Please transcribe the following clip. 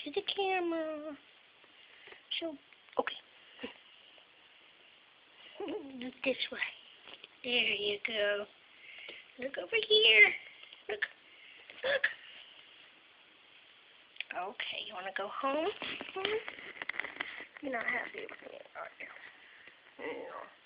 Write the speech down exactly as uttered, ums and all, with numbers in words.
to the camera. So, okay. Look this way. There you go. Look over here. Look. Look. Okay, you want to go home? You're not happy with me, are you? No.